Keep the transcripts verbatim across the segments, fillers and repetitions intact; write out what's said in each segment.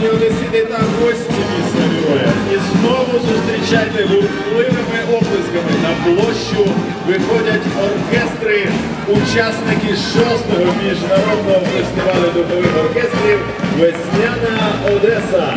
Шановні одесити та гості міста Героя, і знову зустрічайте бурхливими оплесками. На площу виходять оркестри, учасники шостого міжнародного фестивалю духових оркестрів «Весняна Одеса».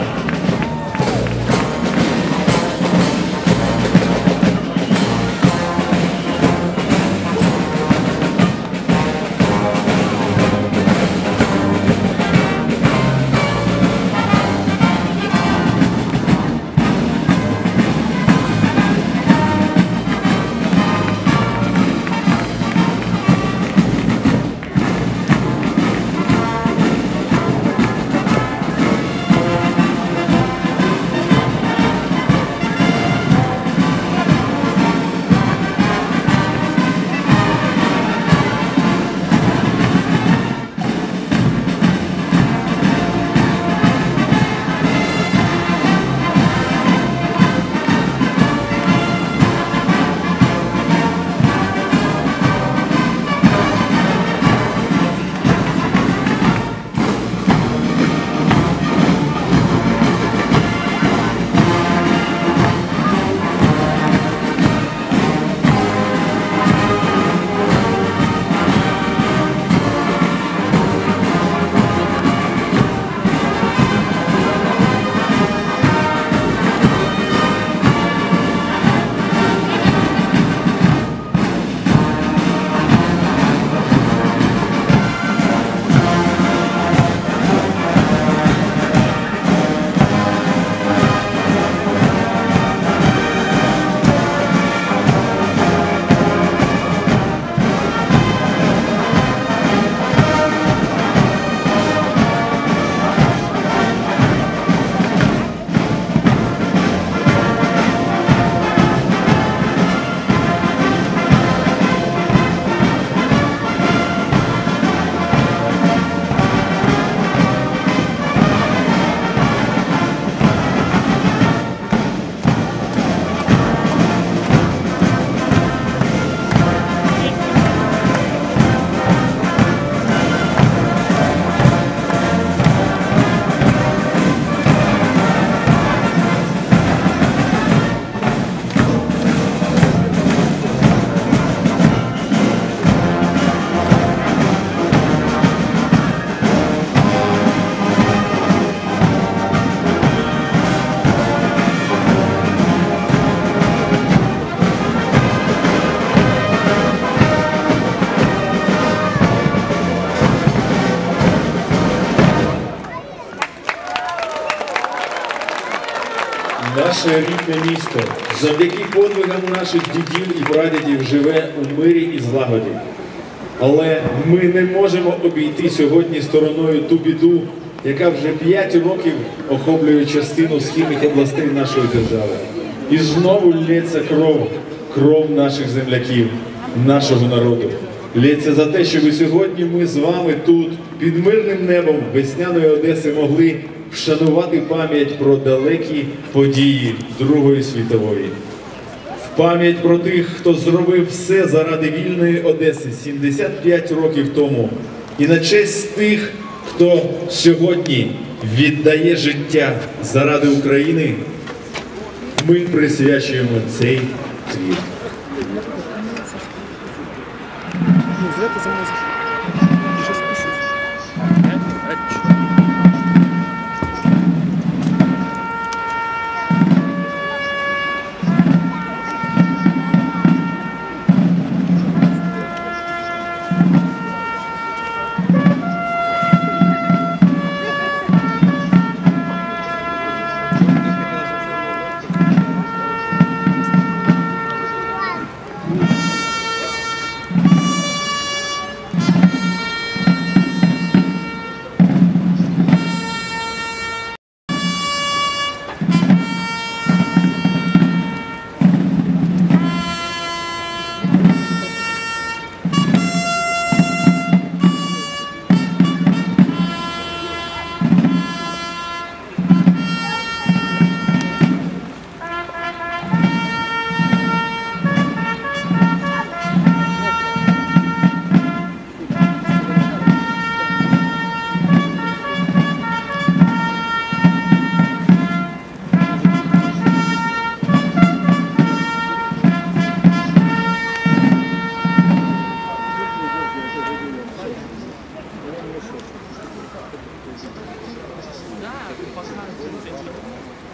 Наше рідне місто завдяки подвигам наших дідів і прадідів живе у мирі і злагоді. Але ми не можемо обійти сьогодні стороною ту біду, яка вже п'ять років охоплює частину східних областей нашої держави. І знову лється кров, кров наших земляків, нашого народу. Лється за те, щоб сьогодні ми з вами тут, під мирним небом весняної Одеси, могли вшанувати пам'ять про далекі події Другої світової. В пам'ять про тих, хто зробив все заради вільної Одеси сімдесят п'ять років тому. І на честь тих, хто сьогодні віддає життя заради України, ми присвячуємо цей твір.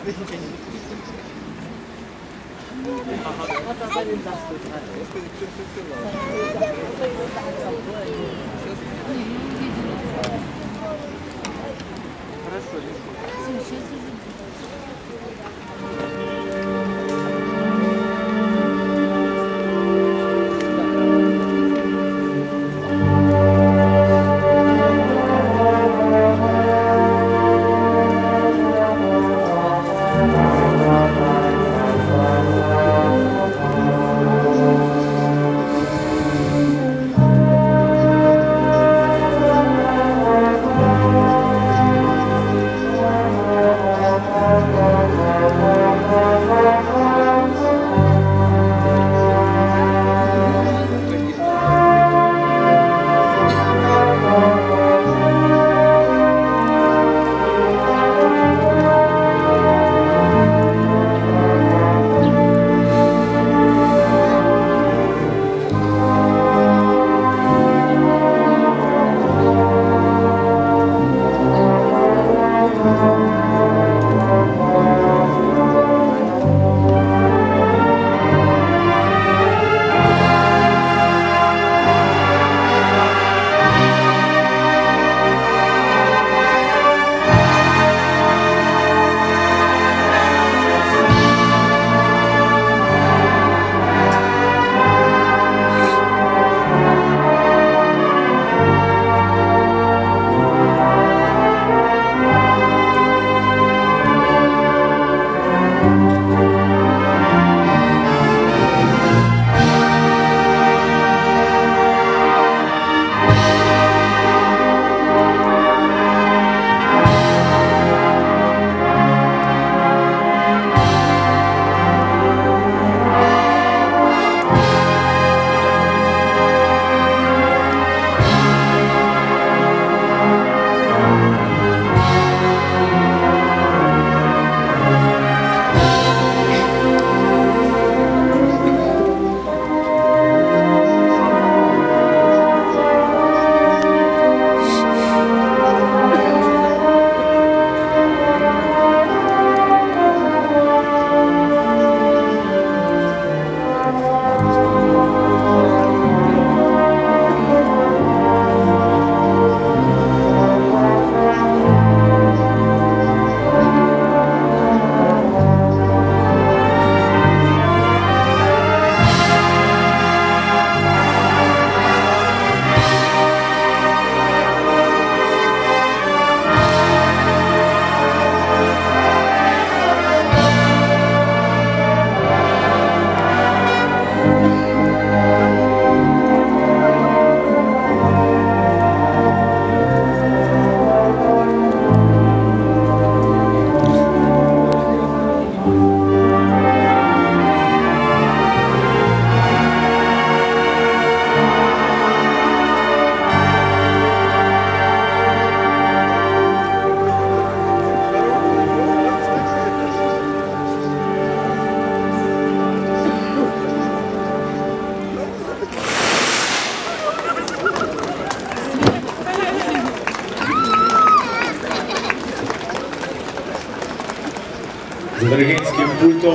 з Диригентським пультом.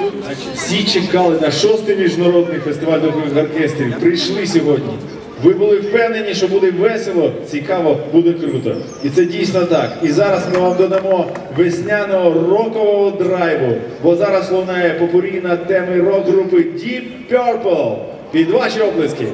Всі чекали на шостий міжнародний фестиваль духових оркестрів. Прийшли сьогодні. Ви були впевнені, що буде весело, цікаво, буде круто. І це дійсно так. І зараз ми вам додамо весняного рокового драйву, бо зараз лунає попурі на теми рок-групи Deep Purple. Під ваші оплески.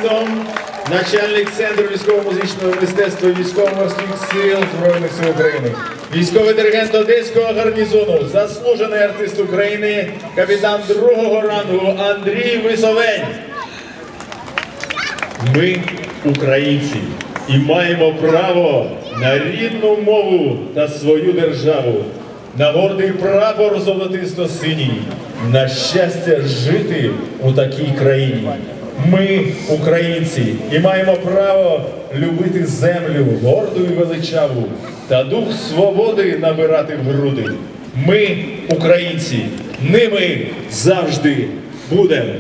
диригентом, начальник Центру військово-музичного мистецтва Військово-морських сил Збройних сил України, військовий диригент Одеського гарнізону, заслужений артист України, капітан другого рангу Андрій Висовень. Ми українці і маємо право на рідну мову та свою державу, на гордий прапор золотисто-синій, на щастя жити у такій країні. Ми українці і маємо право любити землю горду і величаву та дух свободи набирати в груди. Ми українці, ними завжди будемо.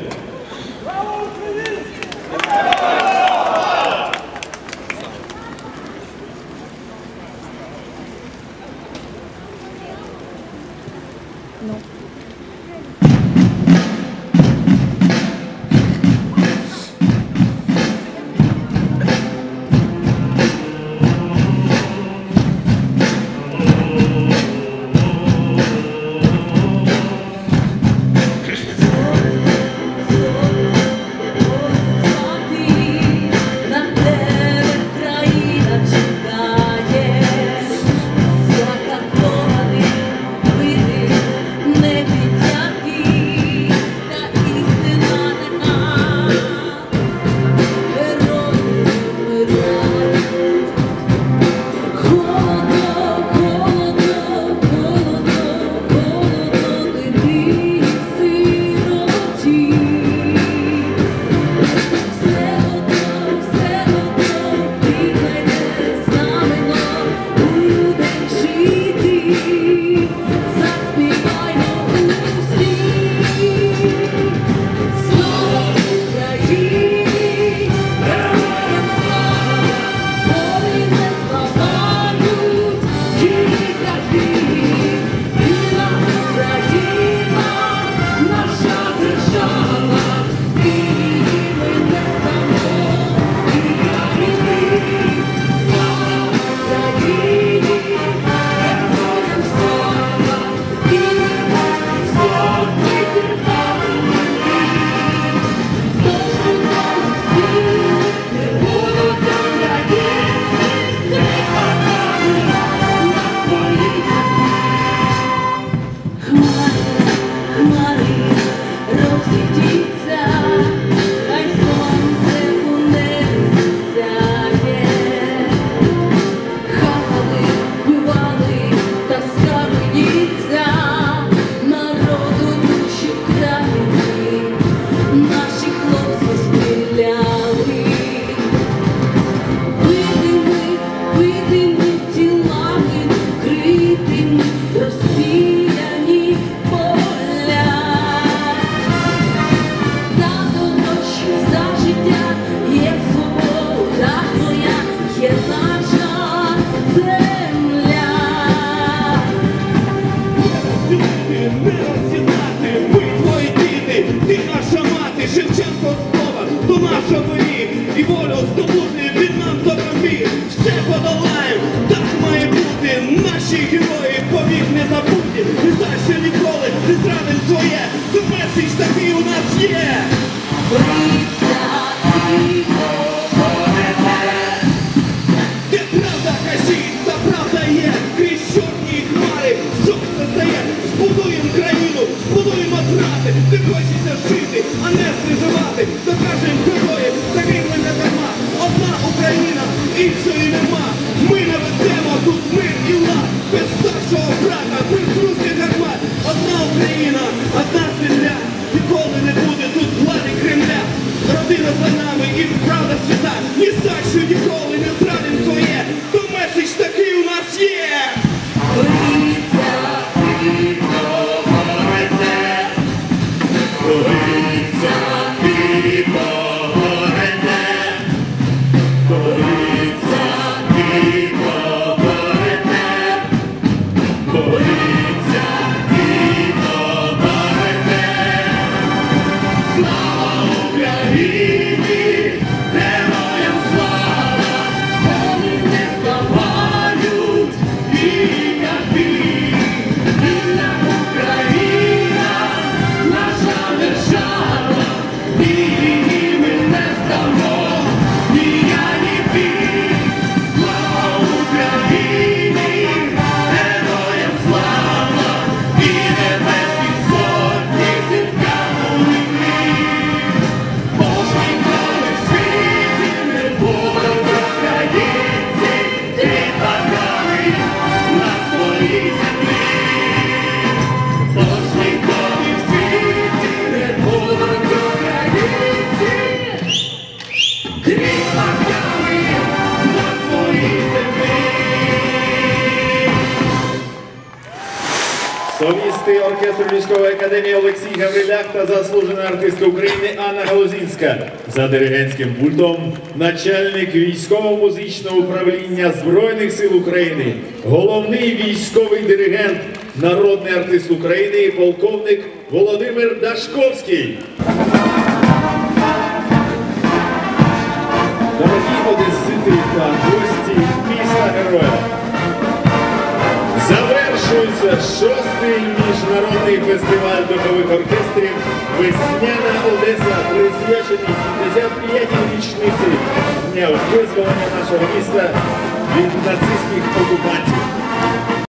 І волю здобути від нам до тобі. Все подолаємо, так має бути. Наші герої повік не забуті. Ми за що ніколи не зрадим своє. То меседж такий у нас є. Де правда кажіть, та правда є. Крізь чорні хмари сонце стає. Збудуємо країну, збудуємо грати. Де хочеться жити, а не приживати. Докажем героїв, загинули не дарма. Одна Україна, іншої нема. Ми наведемо тут мир і лад. Без старшого брата, без русських гармат. Одна Україна, одна земля. Ніколи не буде тут влади Кремля. Родина за нами і правда свята. Ні за що ніколи не зрадим своє. То меседж такий у нас є. Боріться, і говорите. Солісти оркестру військової академії Олексій Гавриляк та заслужена артистка України Анна Галузінська. За диригентським пультом начальник військово-музичного управління Збройних сил України, головний військовий диригент, народний артист України, полковник Володимир Дашковський. Дорогі одесити та гості міста Героя. Завершується шостий міжнародний фестиваль духових оркестрів «Весняна Одеса», присвячений сімдесят п'ятій річниці дня визволення нашого міста від нацистських окупантів.